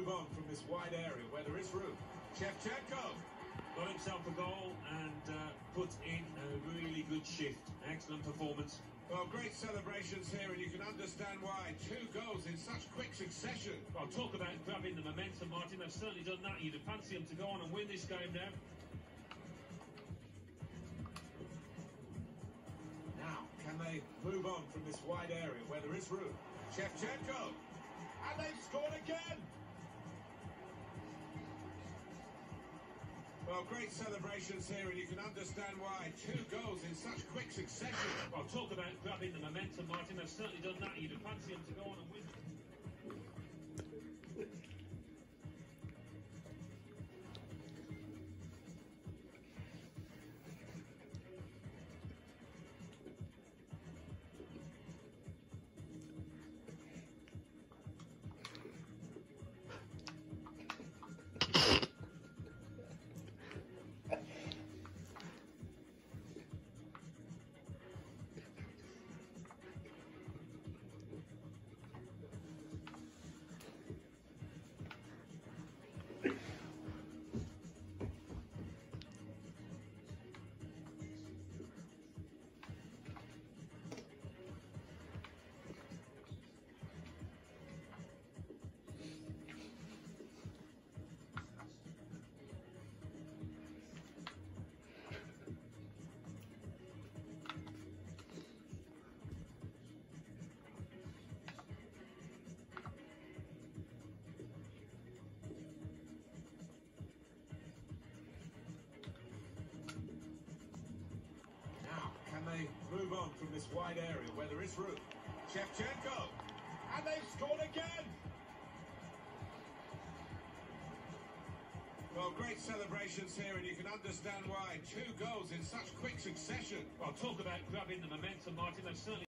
on from this wide area where there is room. Shevchenko Got himself a goal and put in a really good shift. Excellent performance. Well, great celebrations here, and you can understand why. 2 goals in such quick succession. Well, talk about grabbing the momentum, Martin. They've certainly done that. You'd fancy them to go on and win this game now. Now, can they move on from this wide area where there is room? Shevchenko! And they've scored again! Well, great celebrations here, and you can understand why. 2 goals in such quick succession. Well, talk about grabbing the momentum, Martin. They've certainly done that. You'd fancy them to go on and win. They move on from this wide area where there is room. Shevchenko! And they've scored again! Well, great celebrations here, and you can understand why. 2 goals in such quick succession. Well, talk about grabbing the momentum, Martin. They've certainly